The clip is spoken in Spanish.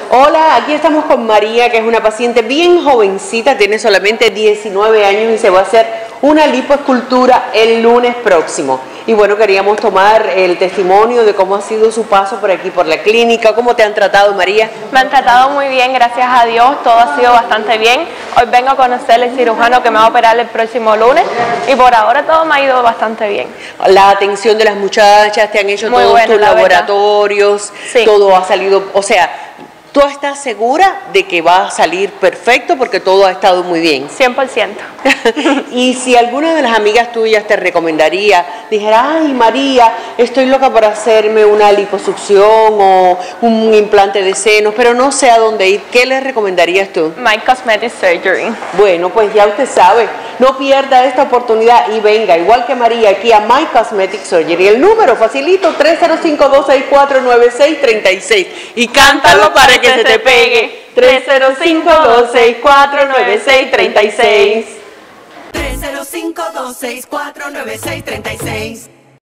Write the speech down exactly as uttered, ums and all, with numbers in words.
Hola, aquí estamos con María, que es una paciente bien jovencita, tiene solamente diecinueve años y se va a hacer una lipoescultura el lunes próximo. Y bueno, queríamos tomar el testimonio de cómo ha sido su paso por aquí, por la clínica. ¿Cómo te han tratado, María? Me han tratado muy bien, gracias a Dios, todo ha sido bastante bien. Hoy vengo a conocer el cirujano que me va a operar el próximo lunes y por ahora todo me ha ido bastante bien. La atención de las muchachas, te han hecho Muy todos bueno, tus la laboratorios, Sí. todo ha salido, o sea, ¿tú estás segura de que va a salir perfecto porque todo ha estado muy bien? cien por ciento. Y si alguna de las amigas tuyas te recomendaría, dijera, ay María, estoy loca por hacerme una liposucción o un implante de senos, pero no sé a dónde ir, ¿qué les recomendarías tú? My Cosmetic Surgery. Bueno, pues ya usted sabe, no pierda esta oportunidad y venga, igual que María, aquí a My Cosmetic Surgery. El número facilito, tres cero cinco, dos seis cuatro, nueve seis tres seis. Y cántalo para que se te pegue. tres cero cinco, dos seis cuatro, nueve seis tres seis. tres cero cinco, dos seis cuatro, nueve seis tres seis.